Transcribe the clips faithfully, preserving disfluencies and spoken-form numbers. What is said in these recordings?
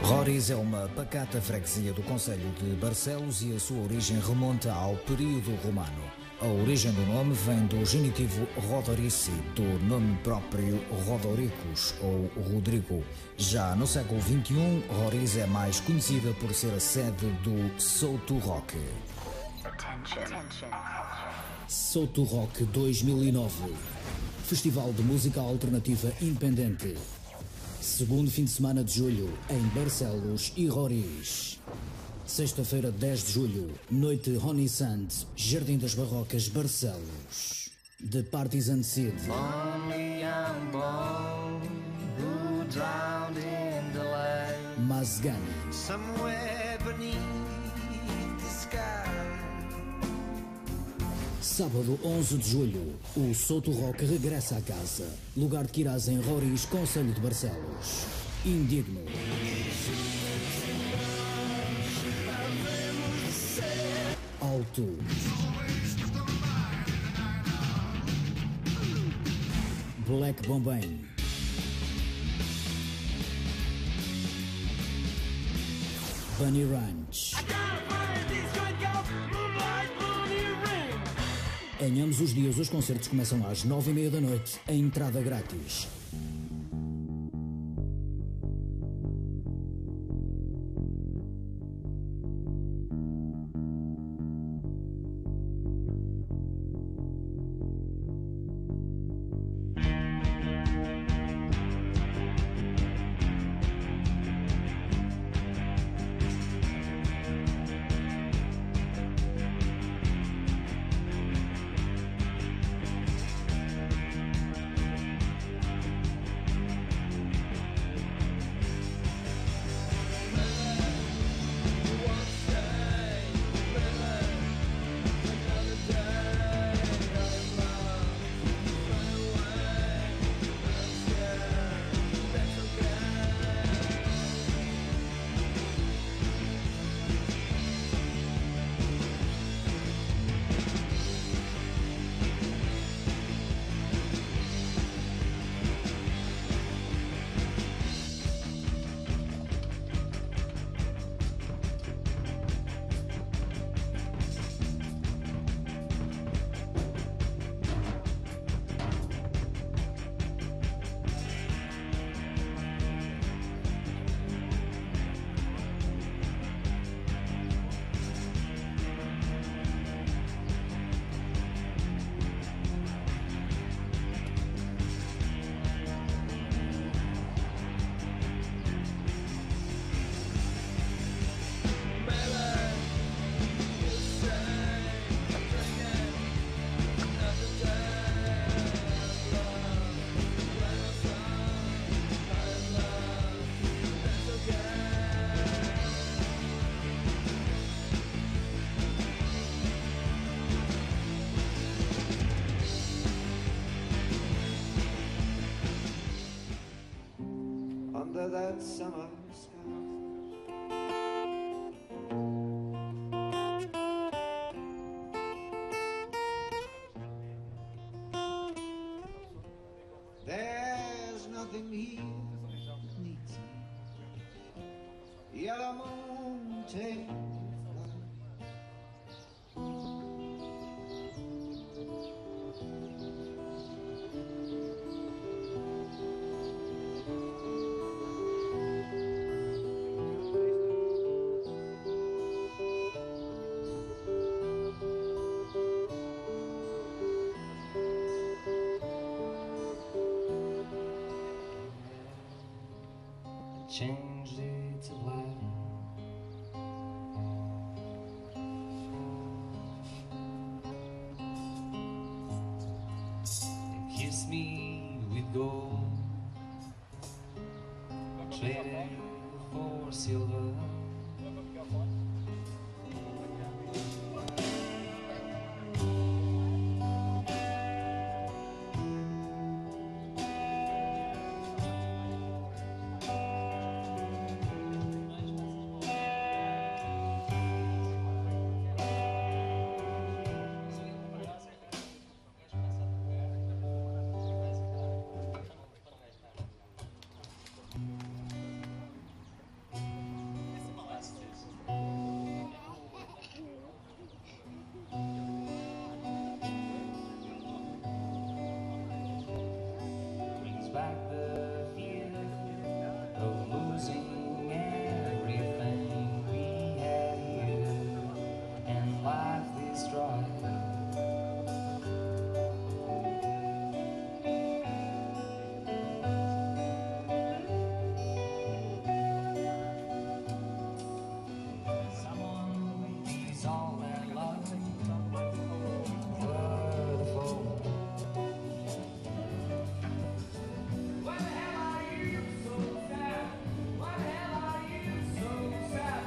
Roriz é uma pacata freguesia do concelho de Barcelos e a sua origem remonta ao período romano. A origem do nome vem do genitivo Rodorici, do nome próprio Rodoricus ou Rodrigo. Já no século vinte e um, Roriz é mais conhecida por ser a sede do SOUTO Rock. SOUTO Rock dois mil e nove, Festival de Música Alternativa Independente. Segundo fim de semana de julho, em Barcelos e Roriz. Sexta-feira, dez de julho, noite Honey Sand, Jardim das Barrocas, Barcelos. The Partisan Seed. Mazgani. Sábado, onze de julho, o SOUTO Rock regressa à casa. Lugar de que irás em Roriz, concelho de Barcelos. Indigno. Alto. Black Bombay. Bunny Ranch. Em ambos os dias, os concertos começam às nove e meia da noite, a entrada grátis. Under that summer sky, there's nothing here that needs me. Yellow moon, take flight. Changed it to black. And kissed me with gold, traded for silver. back the fear of losing everything we had here, and life destroyed. Someone needs all that love for the fall. Why the hell are you so sad? Why the hell are you so sad?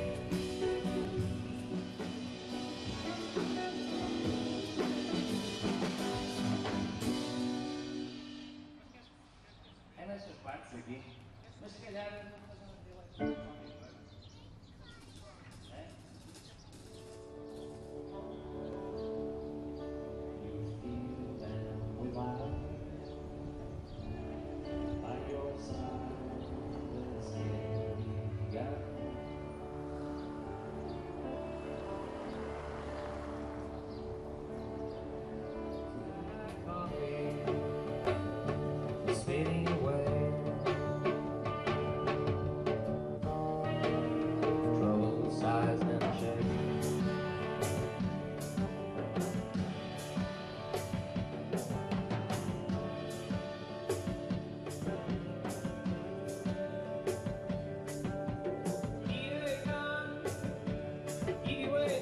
É nestas partes aqui, mas se calhar vou fazer um fading away. Trouble, sighs, and shame. Here it comes, anyway.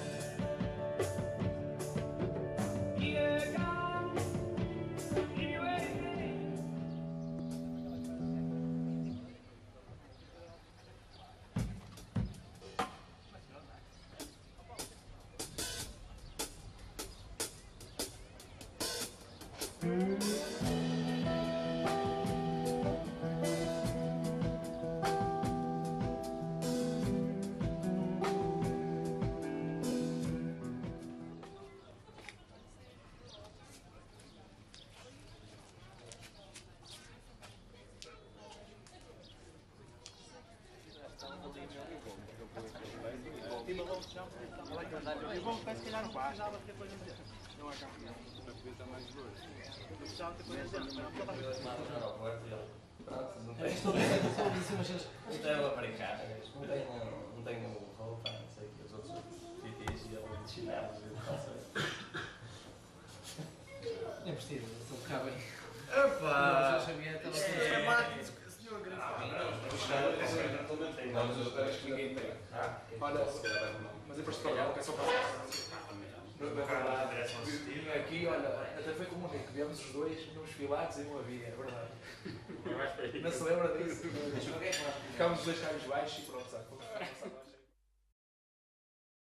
Here it comes, anyway. Eu vou se calhar no bar. Não acaba. Estou a dizer, mas não tenho a brincar, não tenho, não tenho roupa, não sei o que, os outros fitis e ele de chinelos e de calça. É preciso, estou a ficar bem. Opa! Eu já sabia, estava tudo É bem. máquina, senhor Grafão. Não, mas eu acho que ninguém tem. Olha, mas depois de pagar, é só para Aqui, olha, até foi como um amigo, viemos os dois nos filados e não havia, é verdade. Não se lembra disso? Ficámos os dois caras baixos e pronto, sabe?